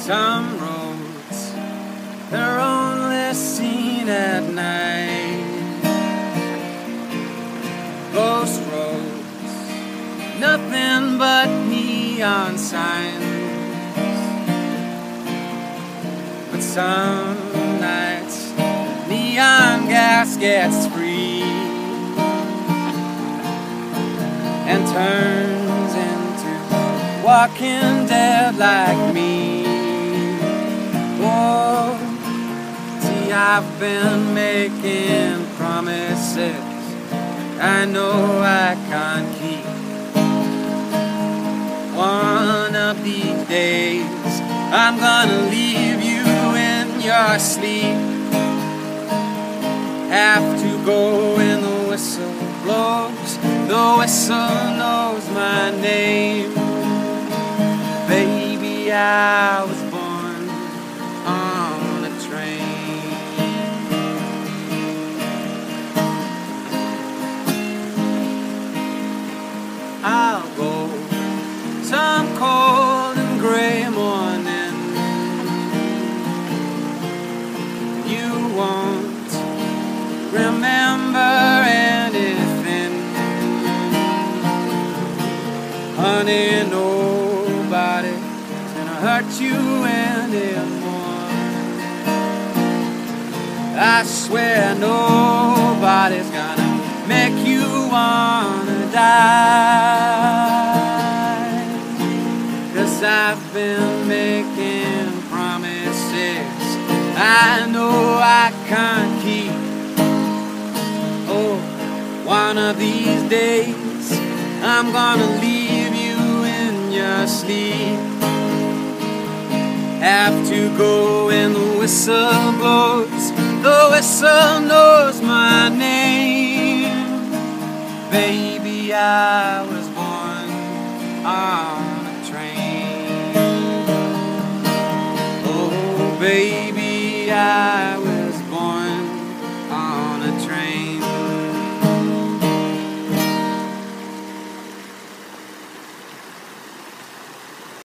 Some roads, they're only seen at night. Ghost roads, nothing but neon signs. But some nights, neon gas gets free and turns into Walking Dead like me. Oh, see, I've been making promises I know I can't keep. One of these days I'm gonna leave you in your sleep. Have to go when the whistle blows. The whistle knows my name. Baby, I was born on a train. I'll go some cold and gray morning. You won't remember anything. Honey, nobody's gonna hurt you anymore. I swear nobody's gonna make you wanna die. 'Cause I've been making promises I know I can't keep. Oh, one of these days I'm gonna leave you in your sleep. Have to go when the whistle blows. The whistle knows my name. Baby, I was born on a train. Oh, baby, I was born on a train.